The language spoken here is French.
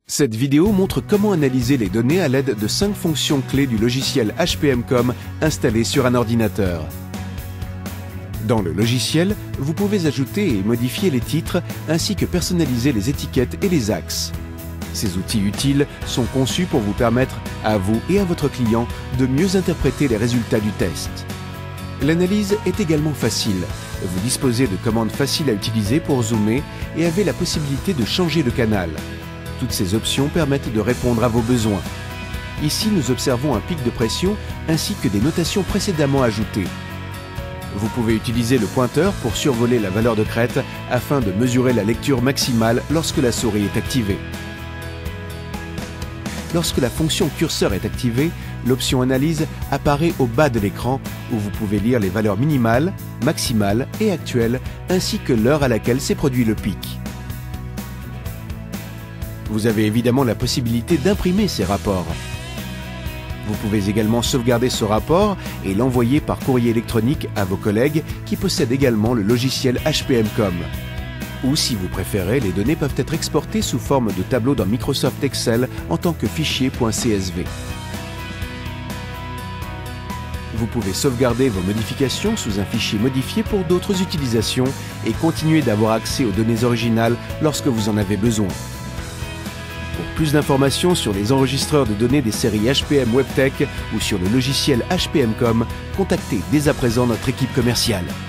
Cette vidéo montre comment analyser les données à l'aide de 5 fonctions clés du logiciel HPM-Com installé sur un ordinateur. Dans le logiciel, vous pouvez ajouter et modifier les titres ainsi que personnaliser les étiquettes et les axes. Ces outils utiles sont conçus pour vous permettre, à vous et à votre client, de mieux interpréter les résultats du test. L'analyse est également facile. Vous disposez de commandes faciles à utiliser pour zoomer et avez la possibilité de changer de canal. Toutes ces options permettent de répondre à vos besoins. Ici, nous observons un pic de pression ainsi que des notations précédemment ajoutées. Vous pouvez utiliser le pointeur pour survoler la valeur de crête afin de mesurer la lecture maximale lorsque la souris est activée. Lorsque la fonction curseur est activée, l'option analyse apparaît au bas de l'écran où vous pouvez lire les valeurs minimales, maximales et actuelles ainsi que l'heure à laquelle s'est produit le pic. Vous avez évidemment la possibilité d'imprimer ces rapports. Vous pouvez également sauvegarder ce rapport et l'envoyer par courrier électronique à vos collègues qui possèdent également le logiciel HPM-Com. Ou si vous préférez, les données peuvent être exportées sous forme de tableau dans Microsoft Excel en tant que fichier .csv. Vous pouvez sauvegarder vos modifications sous un fichier modifié pour d'autres utilisations et continuer d'avoir accès aux données originales lorsque vous en avez besoin. Pour plus d'informations sur les enregistreurs de données des séries HPM WebTech ou sur le logiciel HPM-Com, contactez dès à présent notre équipe commerciale.